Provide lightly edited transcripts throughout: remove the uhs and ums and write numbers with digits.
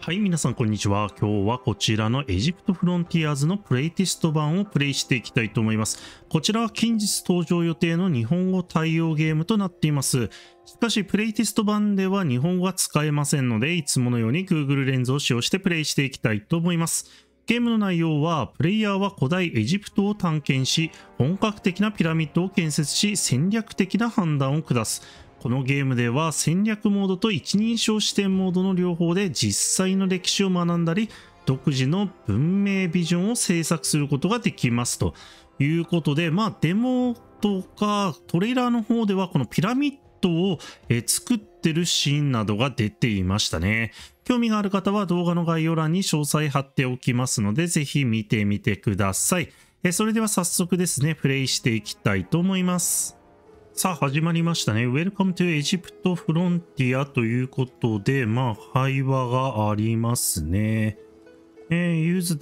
はい、皆さんこんにちは。今日はこちらのエジプトフロンティアーズのプレイテスト版をプレイしていきたいと思います。こちらは近日登場予定の日本語対応ゲームとなっています。しかし、プレイテスト版では日本語は使えませんので、いつものように Google レンズを使用してプレイしていきたいと思います。ゲームの内容は、プレイヤーは古代エジプトを探検し、本格的なピラミッドを建設し、戦略的な判断を下す。このゲームでは戦略モードと一人称視点モードの両方で実際の歴史を学んだり、独自の文明ビジョンを制作することができますということで、デモとかトレーラーの方ではこのピラミッドを作ってるシーンなどが出ていましたね。興味がある方は動画の概要欄に詳細貼っておきますので、ぜひ見てみてください。それでは早速ですね、プレイしていきたいと思います。さあ始まりましたね。Welcome to Egypt Frontier ということで、会話がありますね。Use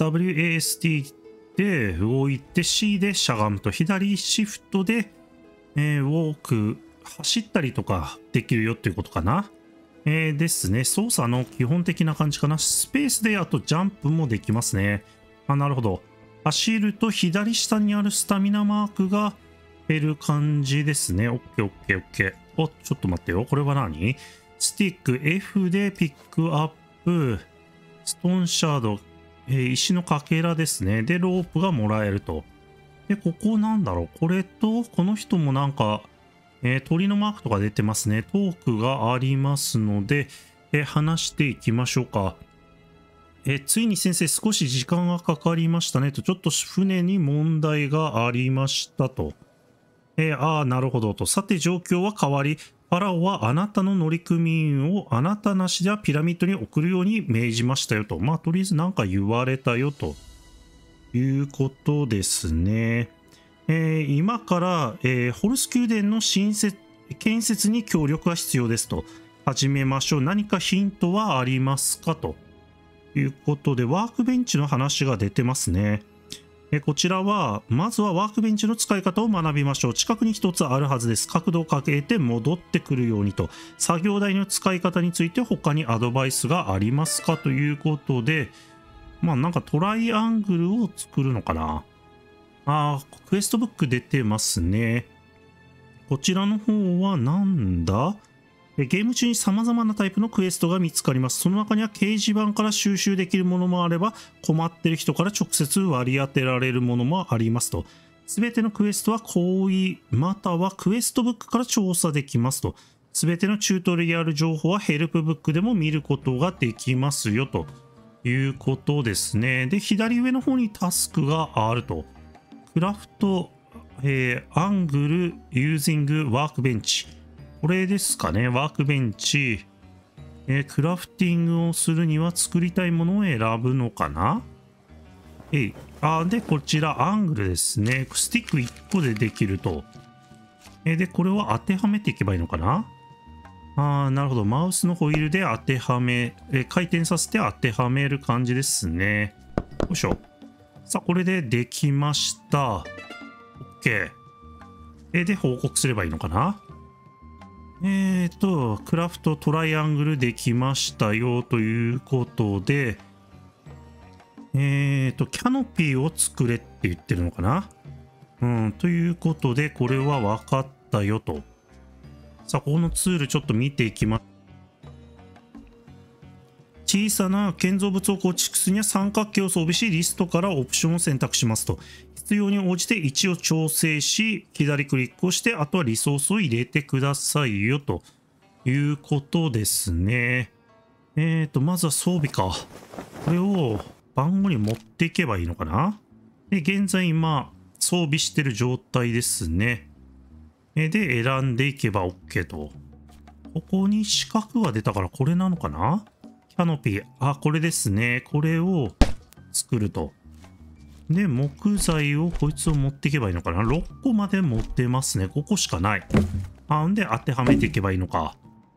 WASD で動いて C でしゃがむと、左シフトで、ウォーク、走ったりとかできるよっていうことかな。ですね。操作の基本的な感じかな。スペースであとジャンプもできますね。なるほど。走ると左下にあるスタミナマークが減る感じですね。OK。お、ちょっと待ってよ。これは何？スティック F でピックアップ、ストーンシャード、石のかけらですね。で、ロープがもらえると。で、ここなんだろう。これと、この人もなんか、鳥のマークとか出てますね。トークがありますので、話していきましょうか。ついに先生、少し時間がかかりましたねと、ちょっと船に問題がありましたと。なるほどと。さて、状況は変わり、ファラオはあなたの乗組員をあなたなしではピラミッドに送るように命じましたよと。とりあえずなんか言われたよということですね。今から、ホルス宮殿の建設に協力が必要ですと。始めましょう。何かヒントはありますかということで、ワークベンチの話が出てますね。こちらは、まずはワークベンチの使い方を学びましょう。近くに一つあるはずです。角度をかけて戻ってくるようにと。作業台の使い方について他にアドバイスがありますかということで、なんかトライアングルを作るのかな。クエストブック出てますね。こちらの方はなんだ？ゲーム中に様々なタイプのクエストが見つかります。その中には掲示板から収集できるものもあれば、困っている人から直接割り当てられるものもありますと。すべてのクエストは行為またはクエストブックから調査できますと。すべてのチュートリアル情報はヘルプブックでも見ることができますよということですね。で、左上の方にタスクがあると。クラフト、アングル、ユージング、ワークベンチ。これですかね。ワークベンチ。クラフティングをするには作りたいものを選ぶのかな。で、こちらアングルですね。スティック1個でできると。で、これを当てはめていけばいいのかな。なるほど。マウスのホイールで当てはめ、回転させて当てはめる感じですね。よいしょ。さあ、これでできました。OK。で、報告すればいいのかな。クラフトトライアングルできましたよということで、キャノピーを作れって言ってるのかな。ということで、これは分かったよと。さあ、このツールちょっと見ていきます。小さな建造物を構築するには三角形を装備し、リストからオプションを選択しますと。必要に応じて位置を調整し、左クリックをして、あとはリソースを入れてくださいよということですね。まずは装備か。これを番号に持っていけばいいのかな。で、現在今、装備してる状態ですね。で、選んでいけば OK と。ここに四角が出たからこれなのかな。キャノピー。これですね。これを作ると。で、木材をこいつを持っていけばいいのかな。6個まで持ってますね。5個しかない。んで当てはめていけばいいのか。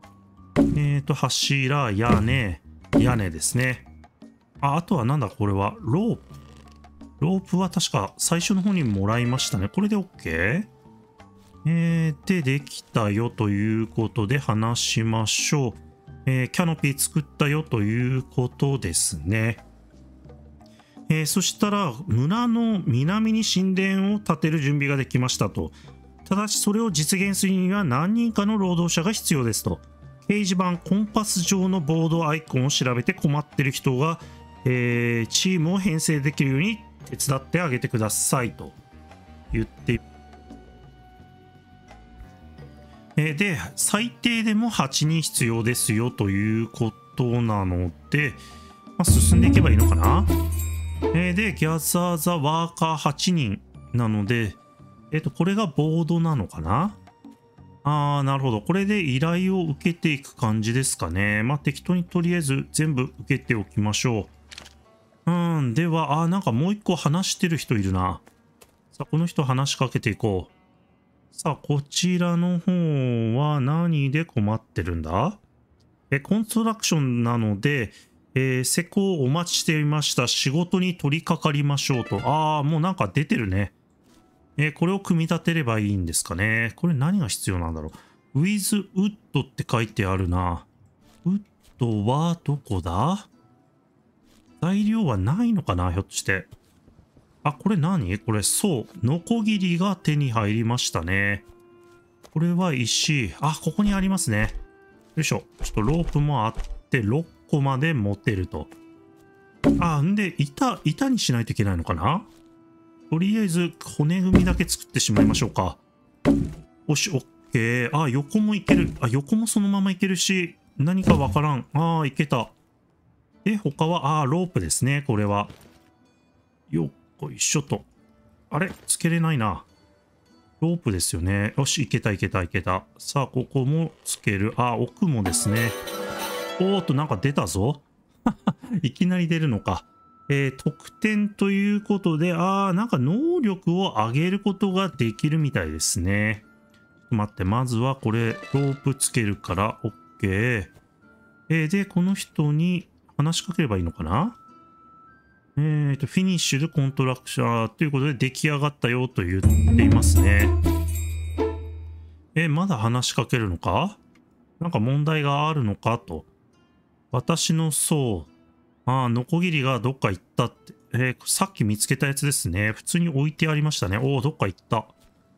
柱、屋根ですね。あとはなんだこれは。ロープ。ロープは確か最初の方にもらいましたね。これで OK？で、できたよということで話しましょう。 キャノピー作ったよということですね。そしたら村の南に神殿を建てる準備ができましたと。ただしそれを実現するには何人かの労働者が必要ですと。掲示板コンパス上のボードアイコンを調べて困ってる人が、チームを編成できるように手伝ってあげてくださいと言ってで最低でも8人必要ですよということなので、進んでいけばいいのかな。でギャザー・ザ・ワーカー8人なので、これがボードなのかな。なるほど。これで依頼を受けていく感じですかね。適当にとりあえず全部受けておきましょう。では、なんかもう一個話してる人いるな。さあ、この人話しかけていこう。さあ、こちらの方は何で困ってるんだ？コンストラクションなので、施工お待ちしていました。仕事に取り掛かりましょうと。もうなんか出てるね。これを組み立てればいいんですかね。これ何が必要なんだろう。with wood って書いてあるな。ウッドはどこだ？材料はないのかな、ひょっとして。これ何？これ、そう。ノコギリが手に入りましたね。これは石。ここにありますね。よいしょ。ちょっとロープもあって6個まで持てると。んで、板にしないといけないのかな？とりあえず骨組みだけ作ってしまいましょうか。よし、オッケー。横もいける。横もそのままいけるし、何かわからん。いけた。で、他は、ロープですね、これは。よっこいしょと。つけれないな。ロープですよね。よし、いけたいけたいけた。さあ、ここもつける。奥もですね。なんか出たぞ。いきなり出るのか。得点ということで、なんか能力を上げることができるみたいですね。ちょっと待って、まずはこれ、ロープつけるから、OK。で、この人に話しかければいいのかな？フィニッシュでコントラクションということで出来上がったよと言っていますね。まだ話しかけるのか？なんか問題があるのかと。私の層。ノコギリがどっか行ったって。さっき見つけたやつですね。普通に置いてありましたね。どっか行った。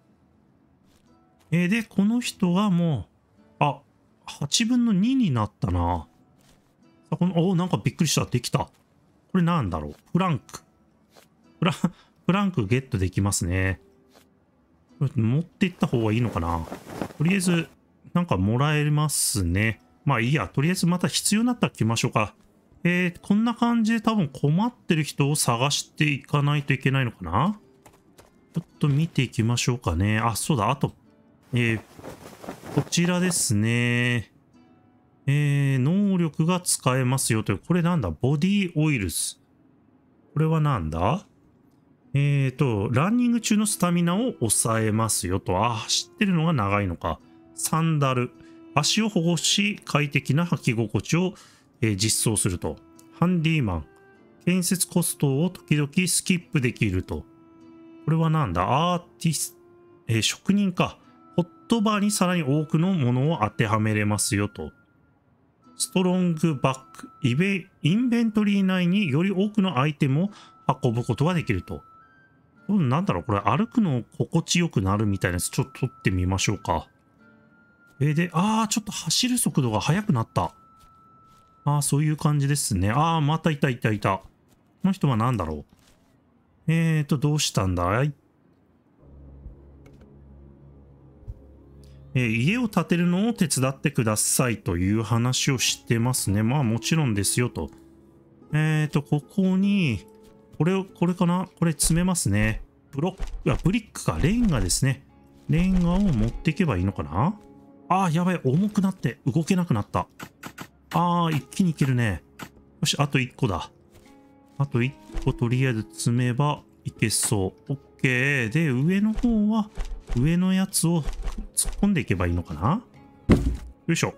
で、この人がもう、8分の2になったな。なんかびっくりした。できた。これなんだろう。フランク。フランクゲットできますね。これ持っていった方がいいのかな。とりあえず、なんかもらえますね。いいや。とりあえずまた必要になったら来ましょうか。こんな感じで多分困ってる人を探していかないといけないのかな。ちょっと見ていきましょうかね。そうだ。あと、こちらですね。能力が使えますよという。これなんだ？ボディオイルス。これはなんだ？ランニング中のスタミナを抑えますよと。走ってるのが長いのか。サンダル。足を保護し、快適な履き心地を実装すると。ハンディーマン。建設コストを時々スキップできると。これはなんだ？アーティス、職人か。ホットバーにさらに多くのものを当てはめれますよと。ストロングバック。インベントリー内により多くのアイテムを運ぶことができると。なんだろうこれ歩くの心地よくなるみたいなやつちょっと取ってみましょうか。で、ちょっと走る速度が速くなった。そういう感じですね。またいたいたいた。この人は何だろう。どうしたんだい？家を建てるのを手伝ってくださいという話をしてますね。もちろんですよと。ここに、これかな？これ詰めますね。ブリックか。レンガですね。レンガを持っていけばいいのかな？やばい。重くなって動けなくなった。一気にいけるね。よし、あと1個だ。あと1個とりあえず積めばいけそう。OK。で、上の方は、上のやつを突っ込んでいけばいいのかな？よいしょ。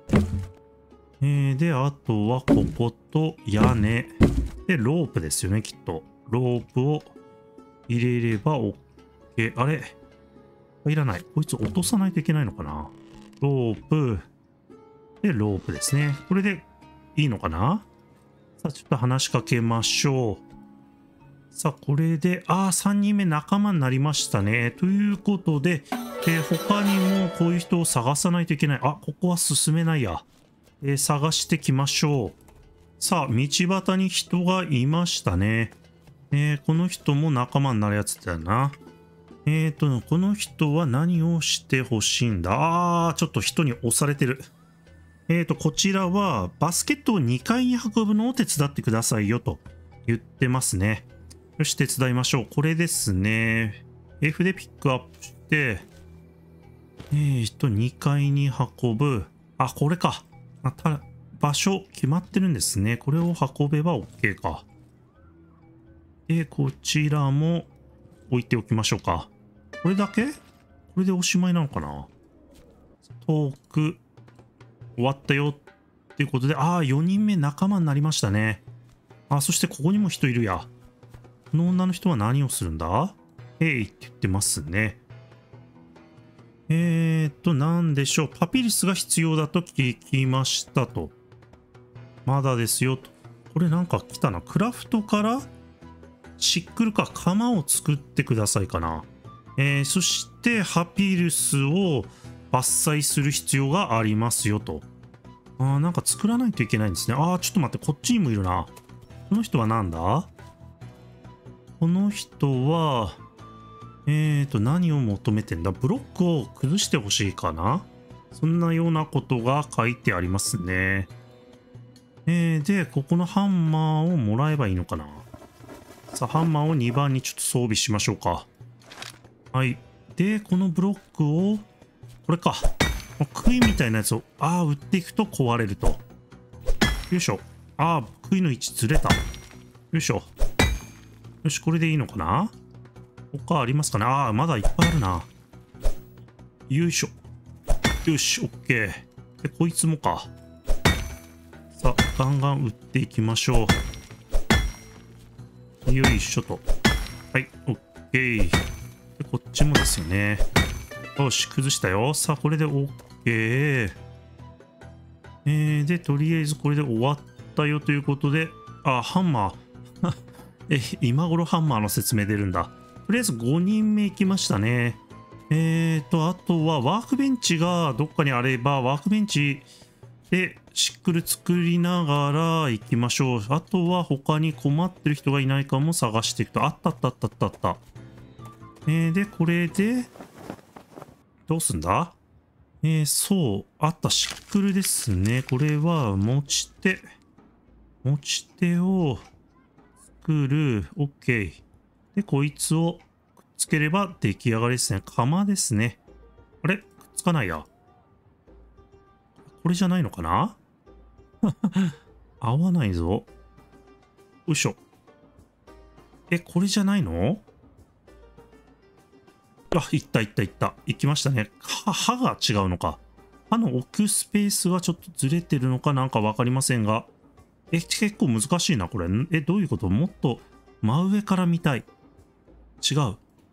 で、あとはここと屋根。で、ロープですよね、きっと。ロープを入れれば OK。あれ？いらない。こいつ落とさないといけないのかな？ロープ。 で、ロープですね。これでいいのかな。さあ、ちょっと話しかけましょう。さあ、これで、3人目仲間になりましたね。ということで、他にもこういう人を探さないといけない。ここは進めないや。探してきましょう。さあ、道端に人がいましたね。この人も仲間になるやつだよな。この人は何をしてほしいんだ。ちょっと人に押されてる。こちらはバスケットを2階に運ぶのを手伝ってくださいよと言ってますね。よし、手伝いましょう。これですね。F でピックアップして、2階に運ぶ。これか。場所決まってるんですね。これを運べば OK か。で、こちらも置いておきましょうか。これだけ？これでおしまいなのかな？トーク終わったよっていうことで、4人目仲間になりましたね。そしてここにも人いるや。この女の人は何をするんだ？って言ってますね。なんでしょう。パピルスが必要だと聞きましたと。まだですよと。これなんか来たな。クラフトからシックルか鎌を作ってくださいかな。そしてハピルスを伐採する必要がありますよと。なんか作らないといけないんですね。ちょっと待って、こっちにもいるな。この人はなんだ？この人は、何を求めてんだ？ブロックを崩してほしいかな？そんなようなことが書いてありますね。で、ここのハンマーをもらえばいいのかな？さあ、ハンマーを2番にちょっと装備しましょうか。はい。で、このブロックを、これか。杭みたいなやつを、打っていくと壊れると。よいしょ。杭の位置ずれた。よいしょ。よし、これでいいのかな？他ありますかね？まだいっぱいあるな。よいしょ。よし、オッケー。で、こいつもか。さあ、ガンガン撃っていきましょう。よいしょと。はい、オッケー。で、こっちもですよね。よし、崩したよ。さあ、これでオッケー。で、とりあえずこれで終わったよということで、ハンマー。今頃ハンマーの説明出るんだ。とりあえず5人目行きましたね。あとはワークベンチがどっかにあれば、ワークベンチでシックル作りながら行きましょう。あとは他に困ってる人がいないかも探していくと。あったあったあったあったあった。で、これで、どうすんだ？そう、あったシックルですね。これは持ち手を作る。OK。で、こいつをくっつければ出来上がりですね。釜ですね。あれ？くっつかないや。これじゃないのかな？合わないぞ。よいしょ。これじゃないの？いったいったいった。行きましたね。刃が違うのか。刃の置くスペースがちょっとずれてるのかなんかわかりませんが。結構難しいな、これ。どういうこと？もっと真上から見たい。違う。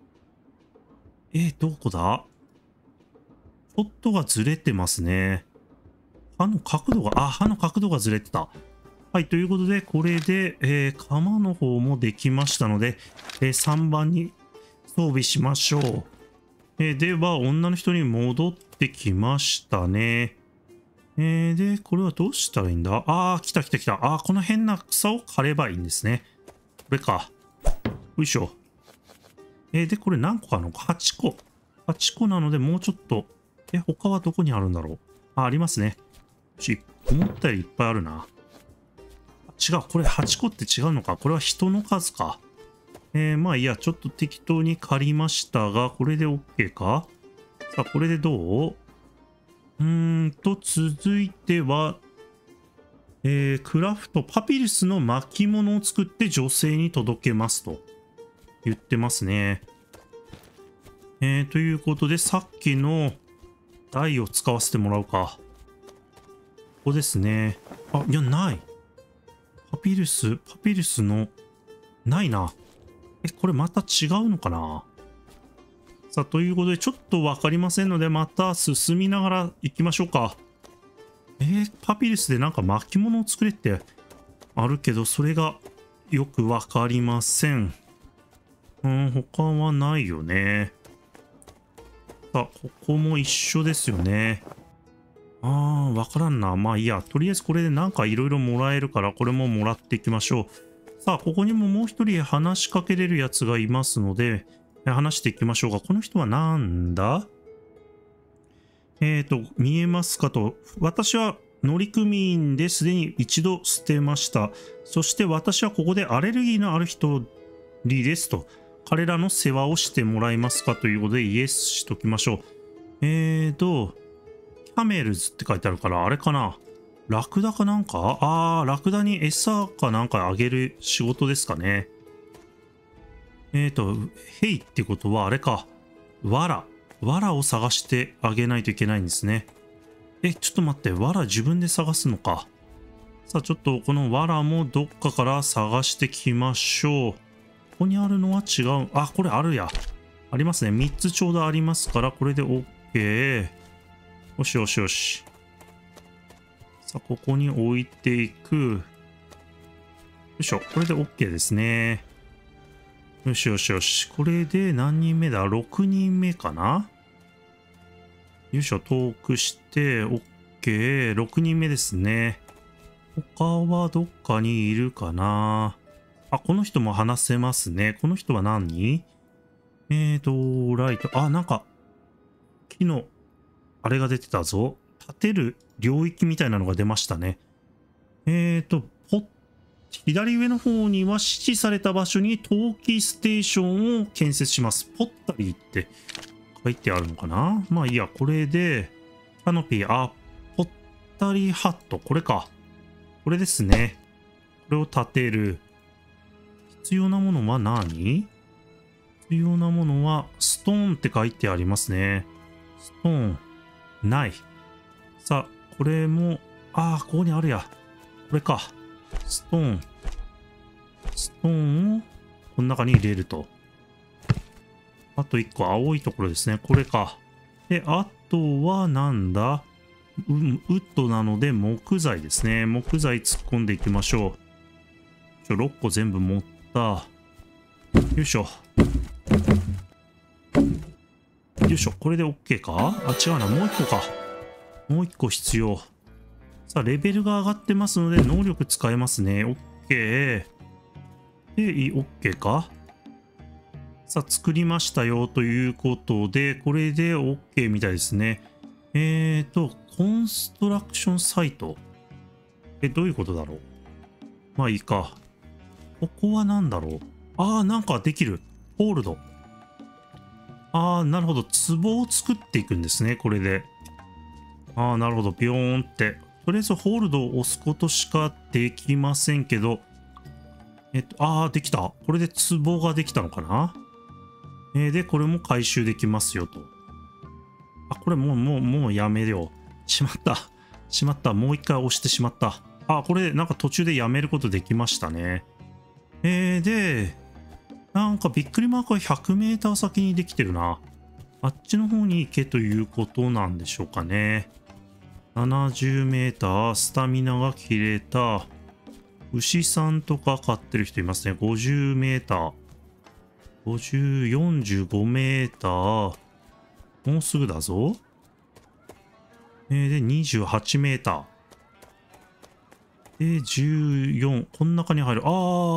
どこだ？ちょっとがずれてますね。刃の角度がずれてた。はい、ということで、これで、釜の方もできましたので、3番に装備しましょう。では、女の人に戻ってきましたね。で、これはどうしたらいいんだ？来た来た来た。この変な草を刈ればいいんですね。これか。よいしょ。で、これ何個かの ?8 個。8個なので、もうちょっと。他はどこにあるんだろう？ありますね。思ったよりいっぱいあるな。違う。これ8個って違うのか。これは人の数か。まあいいや、ちょっと適当に借りましたが、これで OK か？さあ、これでどう？続いては、クラフト、パピルスの巻物を作って女性に届けますと言ってますね。ということで、さっきの台を使わせてもらうか。ここですね。いや、ない。パピルスの、ないな。これまた違うのかな？さあ、ということで、ちょっとわかりませんので、また進みながら行きましょうか。 パピルスでなんか巻物を作れってあるけど、それがよくわかりません。他はないよね。ここも一緒ですよね。わからんな。まあいいや。とりあえずこれでなんかいろいろもらえるから、これももらっていきましょう。さあ、ここにももう一人話しかけれるやつがいますので、話していきましょうか。この人はなんだ？見えますかと。私は乗組員ですでに一度捨てました。そして私はここでアレルギーのある人ですと。彼らの世話をしてもらえますかということでイエスしときましょう。キャメルズって書いてあるから、あれかな。ラクダかなんか？ラクダに餌かなんかあげる仕事ですかね。ヘイってことはあれか。藁を探してあげないといけないんですね。ちょっと待って、藁自分で探すのか。さあ、ちょっとこの藁もどっかから探してきましょう。ここにあるのは違う。これあるや。ありますね。3つちょうどありますから、これで OK。よしよしよし。さあ、ここに置いていく。よいしょ。これで OK ですね。よしよしよし。これで何人目だ？ 6 人目かな？よいしょ。遠くして、OK。6人目ですね。他はどっかにいるかな？この人も話せますね。この人は何？ライト。なんか、木の、あれが出てたぞ。立てる領域みたいなのが出ましたね。左上の方には指示された場所に陶器ステーションを建設します。ポッタリーって書いてあるのかな？まあいいや、これで、キャノピー、ポッタリーハット、これか。これですね。これを立てる。必要なものは何？必要なものは、ストーンって書いてありますね。ストーン、ない。さあ、これも、ここにあるや。これか。ストーンをこの中に入れると。あと1個青いところですね。これか。で、あとはなんだ？ウッドなので木材ですね。木材突っ込んでいきましょう。6個全部持った。よいしょ。よいしょ。これで OK か？違うな。もう1個か。もう1個必要。さあ、レベルが上がってますので、能力使えますね。OK。で、OK か。さあ、作りましたよということで、これで OK みたいですね。コンストラクションサイト。どういうことだろう。まあいいか。ここは何だろう。なんかできる。ホールド。なるほど。壺を作っていくんですね、これで。なるほど。ビヨーンって。とりあえずホールドを押すことしかできませんけど。できた。これで壺ができたのかな？で、これも回収できますよと。これもうやめよう。しまった。しまった。もう一回押してしまった。これなんか途中でやめることできましたね。で、なんかびっくりマークは 100m 先にできてるな。あっちの方に行けということなんでしょうかね。70m、スタミナが切れた。牛さんとか飼ってる人いますね。50m。50、45m。もうすぐだぞ。で、28m。で、14。この中に入る。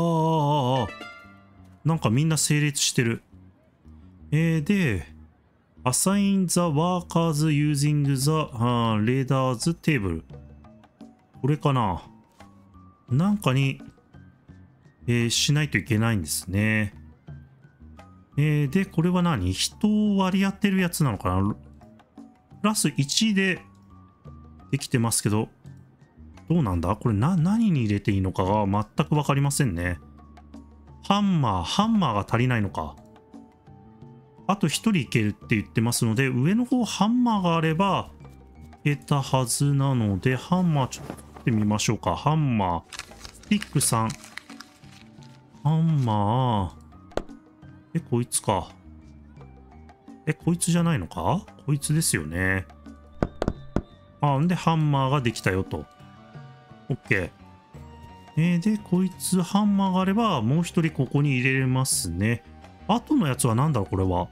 なんかみんな整列してる。で、assign the workers using the radars table。これかな。なんかに、しないといけないんですね。で、これは何？人を割り当てるやつなのかな？プラス1でできてますけど、どうなんだ？これ何に入れていいのかが全くわかりませんね。ハンマーが足りないのか。あと1人いけるって言ってますので、上の方ハンマーがあればいけたはずなので、ハンマーちょっと取ってみましょうか。ハンマー。スティック3。ハンマー。こいつか。こいつじゃないのか？こいつですよね。 あ、んで、ハンマーができたよと。OK。で、こいつ、ハンマーがあれば、もう一人ここに入れれますね。あとのやつは何だろう、これは。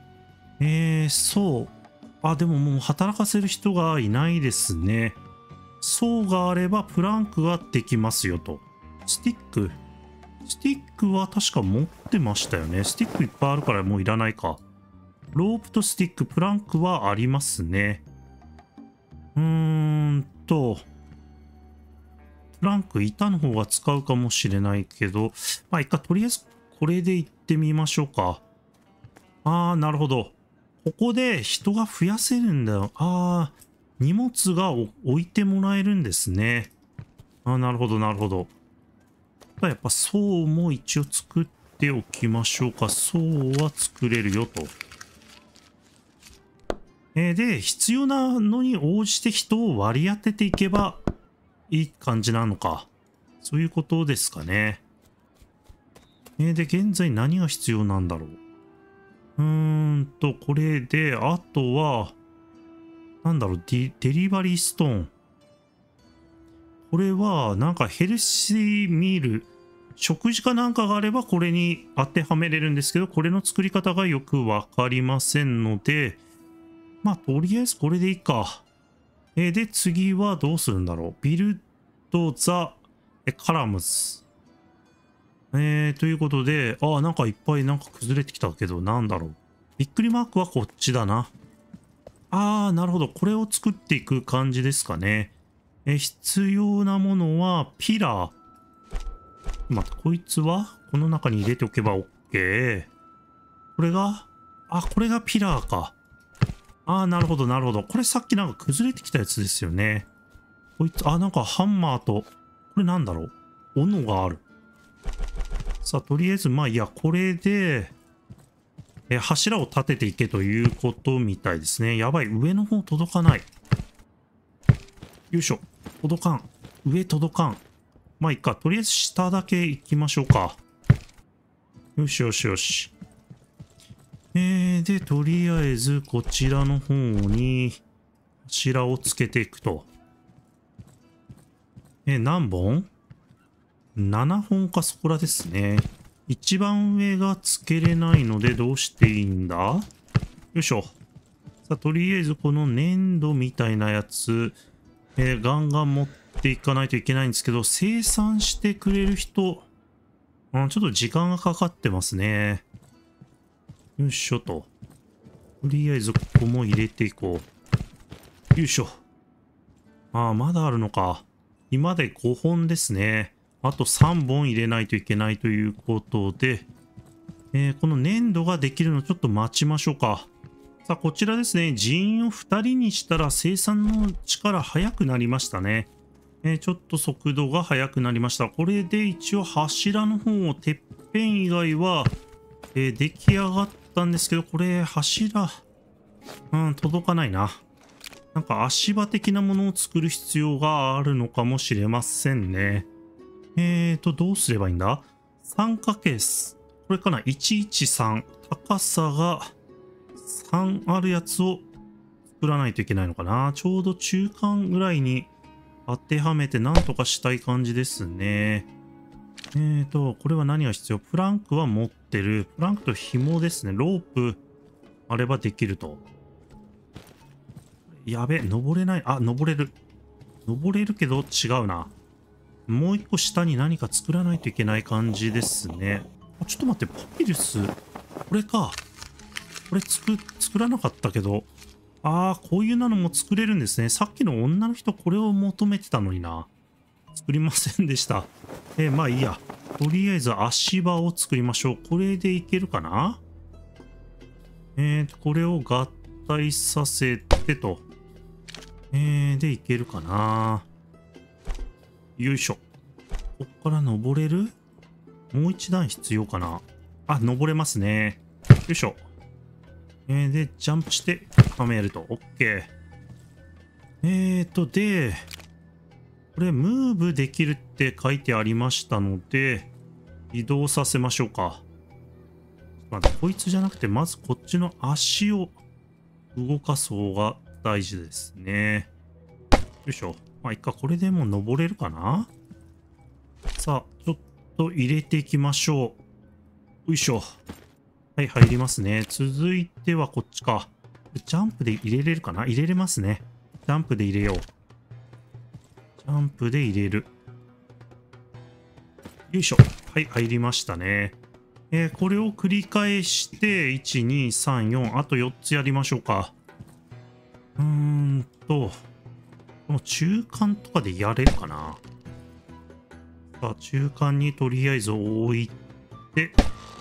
そう。あ、でももう働かせる人がいないですね。層があればプランクができますよと。スティック。スティックは確か持ってましたよね。スティックいっぱいあるからもういらないか。ロープとスティック、プランクはありますね。プランク板の方が使うかもしれないけど、まあ一回とりあえずこれで行ってみましょうか。あー、なるほど。ここで人が増やせるんだよ。あー、荷物が置いてもらえるんですね。あー、なるほど、なるほど。やっぱ層も一応作っておきましょうか。層は作れるよと。で、必要なのに応じて人を割り当てていけばいい感じなのか。そういうことですかね。で、現在何が必要なんだろう。これで、あとは、なんだろう、デリバリーストーン。これは、なんかヘルシーミール、食事かなんかがあればこれに当てはめれるんですけど、これの作り方がよくわかりませんので、まあ、とりあえずこれでいいか。で、次はどうするんだろう。ビルド・ザ・カラムズ。ということで、なんかいっぱいなんか崩れてきたけど、なんだろう。びっくりマークはこっちだな。なるほど。これを作っていく感じですかね。必要なものは、ピラー。待って、こいつはこの中に入れておけば OK。これが、これがピラーか。なるほど、なるほど。これさっきなんか崩れてきたやつですよね。こいつ、なんかハンマーと、これなんだろう。斧がある。さあ、とりあえず、まあいいや、これで、柱を立てていけということみたいですね。やばい、上の方届かない。よいしょ。届かん。上届かん。まあいいか。とりあえず下だけ行きましょうか。よしよしよし。で、とりあえずこちらの方に柱をつけていくと。何本 ?7 本かそこらですね。一番上がつけれないのでどうしていいんだ？よいしょ。さあ、とりあえずこの粘土みたいなやつ、ガンガン持っていかないといけないんですけど、生産してくれる人、ちょっと時間がかかってますね。よいしょと。とりあえずここも入れていこう。よいしょ。まだあるのか。今で5本ですね。あと3本入れないといけないということで、この粘土ができるのちょっと待ちましょうか。さあ、こちらですね。人員を2人にしたら生産の力速くなりましたね。ちょっと速度が速くなりました。これで一応柱の方をてっぺん以外は、出来上がったんですけど、これ柱、届かないな。なんか足場的なものを作る必要があるのかもしれませんね。どうすればいいんだ？ 3× これかな？ 113。高さが3あるやつを作らないといけないのかな。ちょうど中間ぐらいに当てはめてなんとかしたい感じですね。これは何が必要？プランクは持ってる。プランクと紐ですね。ロープあればできると。やべ、登れない。登れる。登れるけど違うな。もう一個下に何か作らないといけない感じですね。ちょっと待って、パピルス。これか。これ作らなかったけど。こういうのも作れるんですね。さっきの女の人これを求めてたのにな。作りませんでした。まあいいや。とりあえず足場を作りましょう。これでいけるかな？これを合体させてと。でいけるかな？よいしょ。こっから登れる？もう一段必要かな？登れますね。よいしょ。で、ジャンプしてはめると。OK。で、これ、ムーブできるって書いてありましたので、移動させましょうか。こいつじゃなくて、まずこっちの足を動かす方が大事ですね。 いしょ。まあ、いっか、これでもう登れるかな。さあ、ちょっと入れていきましょう。よいしょ。はい、入りますね。続いてはこっちか。ジャンプで入れれるかな。入れれますね。ジャンプで入れよう。ジャンプで入れる。よいしょ。はい、入りましたね。これを繰り返して、1、2、3、4、あと4つやりましょうか。この中間とかでやれるかな。さあ、中間にとりあえず置いて、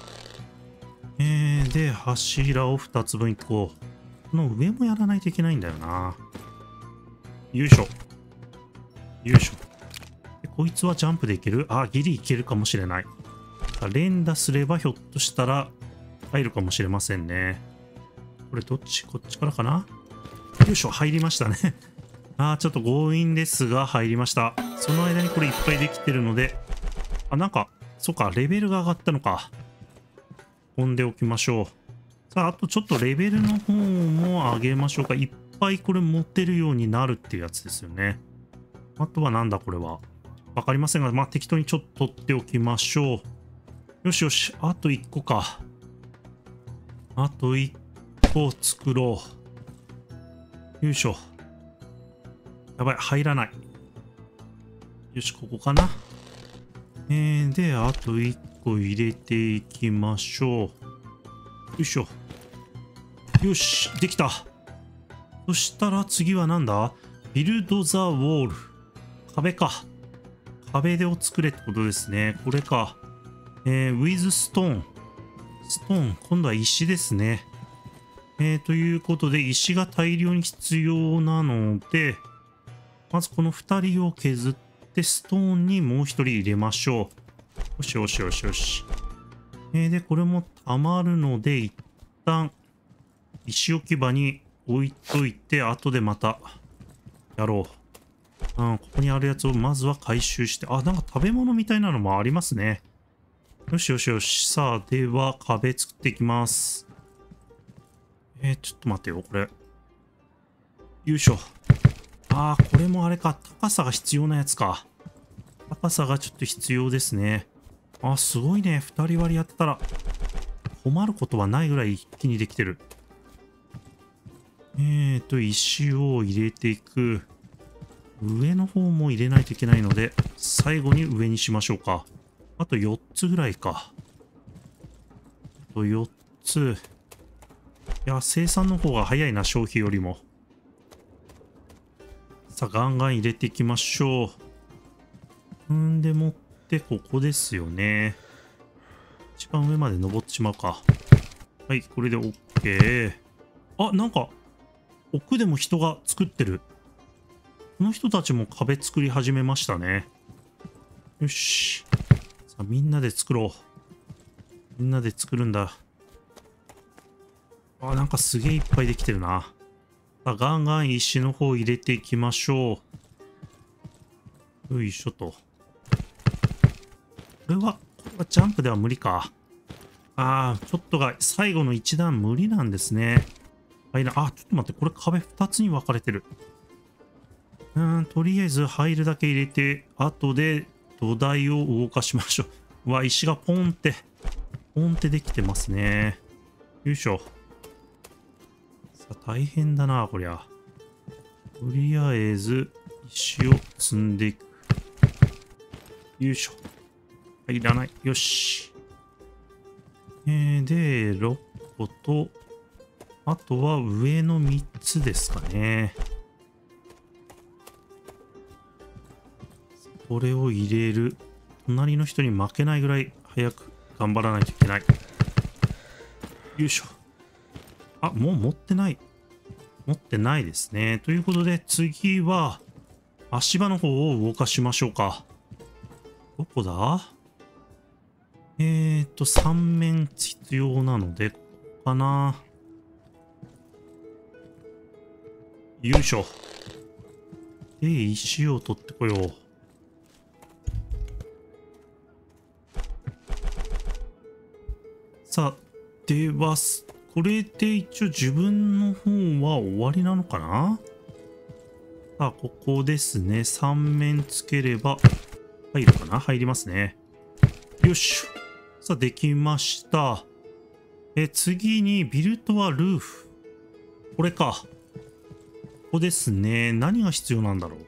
で、柱を2つ分こう。この上もやらないといけないんだよな。よいしょ。よいしょ。でこいつはジャンプでいける？あ、ギリいけるかもしれない。連打すればひょっとしたら入るかもしれませんね。これどっち？こっちからかな？よいしょ、入りましたね。ちょっと強引ですが入りました。その間にこれいっぱいできてるので、なんか、そうか、レベルが上がったのか。飛んでおきましょう。さあ、あとちょっとレベルの方も上げましょうか。いっぱいこれ持てるようになるっていうやつですよね。あとはなんだこれは。わかりませんが、適当にちょっと取っておきましょう。よしよし、あと1個か。あと1個作ろう。よいしょ。やばい、入らない。よし、ここかな。で、あと1個入れていきましょう。よいしょ。よし、できた。そしたら次はなんだ？ビルド・ザ・ウォール。壁か。壁を作れってことですね。これか。ウィズ・ストーン。ストーン。今度は石ですね。ということで、石が大量に必要なので、まずこの2人を削って、ストーンにもう1人入れましょう。よしよしよしよし。で、これも溜まるので、一旦、石置き場に置いといて、後でまた、やろう。ここにあるやつをまずは回収して、なんか食べ物みたいなのもありますね。よしよしよし。さあ、では壁作っていきます。ちょっと待ってよ、これ。よいしょ。これもあれか。高さが必要なやつか。高さがちょっと必要ですね。すごいね。2人割りやってたら、困ることはないぐらい一気にできてる。石を入れていく。上の方も入れないといけないので、最後に上にしましょうか。あと4つぐらいか。あと4つ。いや、生産の方が早いな、消費よりも。さあ、ガンガン入れていきましょう。でもって、ここですよね。一番上まで登ってしまうか。はい、これで OK。なんか、奥でも人が作ってる。この人たちも壁作り始めましたね。よし。さあ、みんなで作ろう。みんなで作るんだ。なんかすげえいっぱいできてるな。さあ、ガンガン石の方入れていきましょう。よいしょと。これはジャンプでは無理か。ちょっとが最後の一段無理なんですね。ちょっと待って、これ壁2つに分かれてる。とりあえず入るだけ入れて、後で土台を動かしましょう。石がポンって、できてますね。よいしょ。さあ、大変だな、こりゃ。とりあえず、石を積んでいく。よいしょ。いらない。よし。で、6個と、あとは上の3つですかね。これを入れる。隣の人に負けないぐらい早く頑張らないといけない。よいしょ。もう持ってない。持ってないですね。ということで、次は、足場の方を動かしましょうか。どこだ?3 面必要なので、ここかな。よいしょ。で、石を取ってこよう。さあ、では、これで一応自分の方は終わりなのかな？ さあ、ここですね。3面つければ入るかな？入りますね。よし。さあ、できました。次にビルトはルーフ。これか。ここですね。何が必要なんだろう。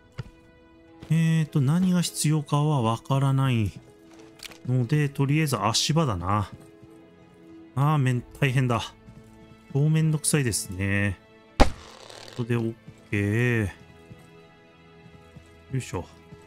何が必要かはわからないので、とりあえず足場だな。大変だ。超めんどくさいですね。ここで OK。よいしょ。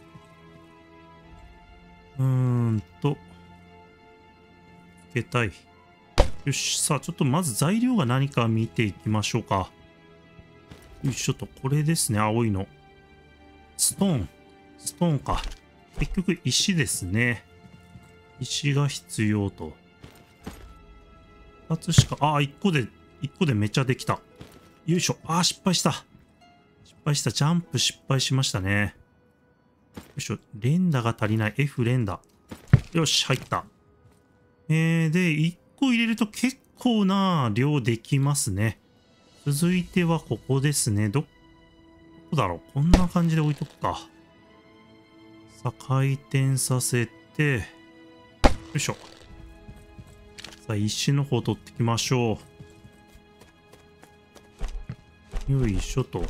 つけたい。よし。さあ、ちょっとまず材料が何か見ていきましょうか。よいしょと、これですね。青いの。ストーンか。結局石ですね。石が必要と。2つしか、1個でめっちゃできた。よいしょ。失敗した。ジャンプ失敗しましたね。よいしょ。連打が足りない。F 連打。よし、入った。で、1個入れると結構な量できますね。続いてはここですね。どこだろう。こんな感じで置いとくか。さあ、回転させて、よいしょ。さあ、石の方取ってきましょう。よいしょと。さ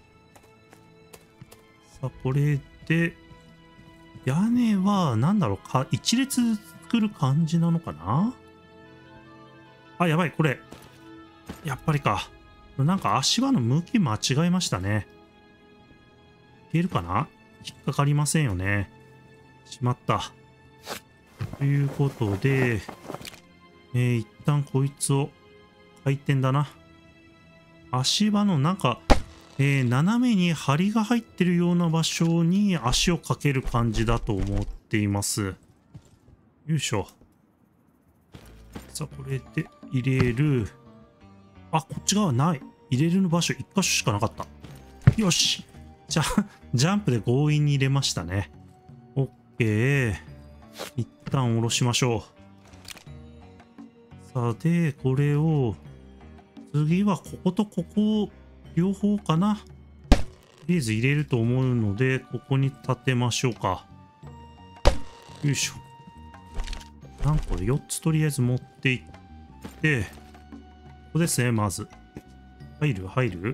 あ、これで、屋根は、なんだろうか、一列作る感じなのかな？やばい、これ。やっぱりか。なんか足場の向き間違えましたね。いけるかな？引っかかりませんよね。しまった。ということで、一旦こいつを回転だな。足場のなんか、斜めに梁が入ってるような場所に足をかける感じだと思っています。よいしょ。さあ、これで入れる。こっち側ない。入れる場所1箇所しかなかった。よし。ジャンプで強引に入れましたね。OK。一旦下ろしましょう。さあ、で、これを、次はこことここ、両方かな。とりあえず入れると思うので、ここに立てましょうか。よいしょ。何個で4つとりあえず持っていって、ここですね、まず。入る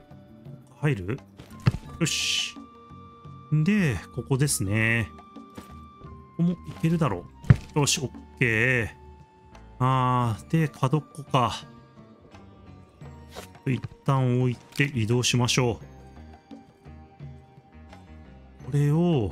よし。で、ここですね。ここもいけるだろう。よし、オッケー。で、角っこか。一旦置いて移動しましょう。これを、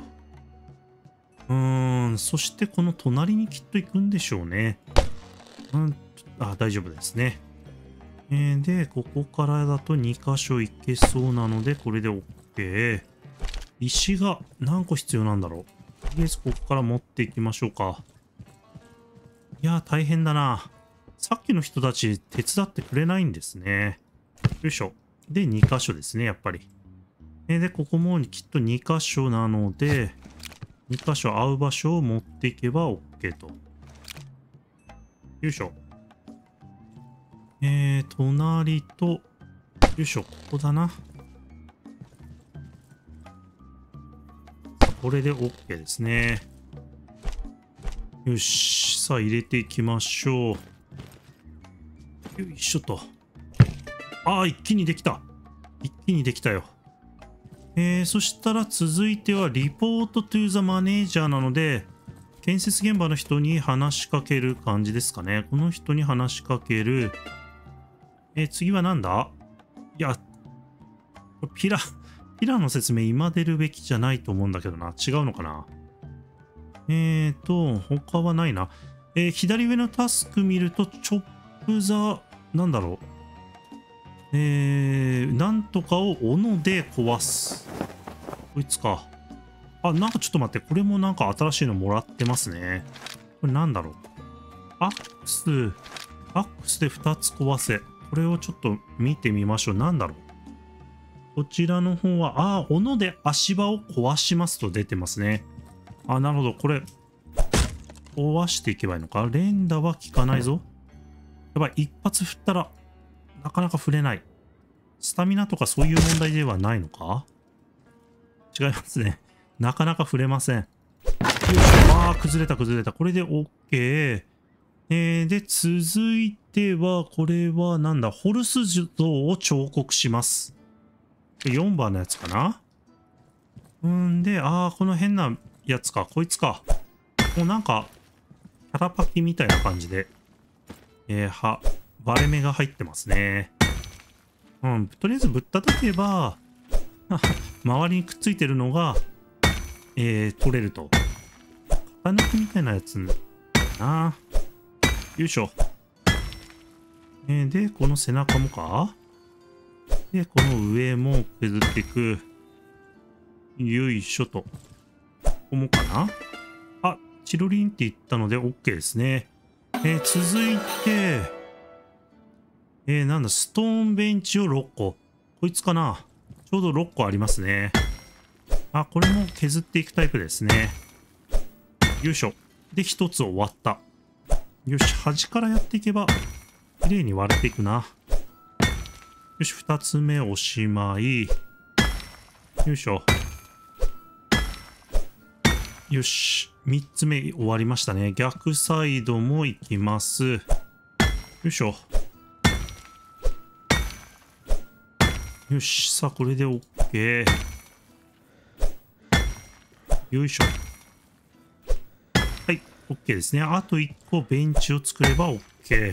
そしてこの隣にきっと行くんでしょうね。大丈夫ですね。で、ここからだと2箇所行けそうなので、これで OK。石が何個必要なんだろう。とりあえずここから持っていきましょうか。いやー、大変だな。さっきの人たち手伝ってくれないんですね。よいしょ。で、2箇所ですね、やっぱり。で、ここもきっと2箇所なので、2箇所合う場所を持っていけば OK と。よいしょ。隣と、よいしょ、ここだな。これで OK ですね。よし。さあ、入れていきましょう。よいしょと。一気にできた。一気にできたよ。そしたら続いては、リポートトゥーザマネージャーなので、建設現場の人に話しかける感じですかね。この人に話しかける。次はなんだ？いや、ピラの説明今出るべきじゃないと思うんだけどな。違うのかな？他はないな。左上のタスク見ると、チョップザ、なんだろう。なんとかを斧で壊す。こいつか。なんかちょっと待って。これもなんか新しいのもらってますね。これなんだろう。アックスで2つ壊せ。これをちょっと見てみましょう。なんだろう。こちらの方は、斧で足場を壊しますと出てますね。なるほど。これ、壊していけばいいのか。連打は効かないぞ。やばい。一発振ったら、なかなか振れない。スタミナとかそういう問題ではないのか？ 違いますね。なかなか触れません。よいしょ。崩れた崩れた。これで OK。で、続いては、これはなんだ、ホルス像を彫刻します。4番のやつかな。で、この変なやつか。こいつか。もうなんか、キャラパキみたいな感じで、割れ目が入ってますね。とりあえずぶったたけば、周りにくっついてるのが、取れると。型抜きみたいなやつだな。よいしょ。で、この背中もか。で、この上も削っていく。よいしょと。ここもかな。チロリンって言ったので OK ですね。続いて、なんだ、ストーンベンチを6個。こいつかな。ちょうど6個ありますね。これも削っていくタイプですね。よいしょ。で、1つ終わった。よし、端からやっていけば、綺麗に割れていくな。よし、2つ目おしまい。よいしょ。よし、3つ目終わりましたね。逆サイドも行きます。よいしょ。よし、さあ、これで OK。よいしょ。はい、OK ですね。あと1個ベンチを作れば OK。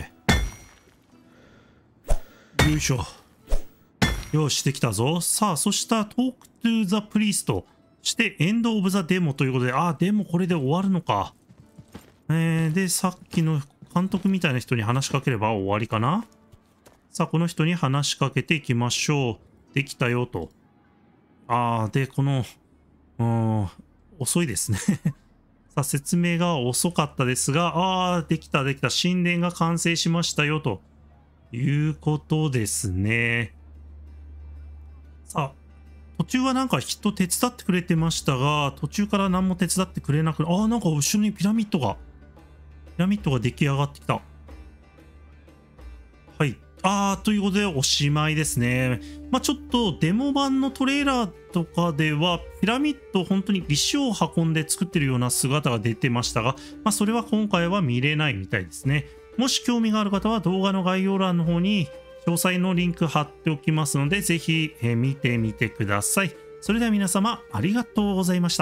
よいしょ。よし、できたぞ。さあ、そしたら、トークトゥーザプリーストして、エンドオブザデモということで、でもこれで終わるのか。で、さっきの監督みたいな人に話しかければ終わりかな。さあ、この人に話しかけていきましょう。できたよと。で、この、遅いですね。さあ、説明が遅かったですが、できたできた。神殿が完成しましたよということですね。さあ、途中はなんか人手伝ってくれてましたが、途中から何も手伝ってくれなく、なんか後ろにピラミッドが出来上がってきた。はい。ということでおしまいですね。ちょっとデモ版のトレーラーとかでは、ピラミッド本当に石を運んで作ってるような姿が出てましたが、それは今回は見れないみたいですね。もし興味がある方は動画の概要欄の方に詳細のリンク貼っておきますので、ぜひ見てみてください。それでは皆様ありがとうございました。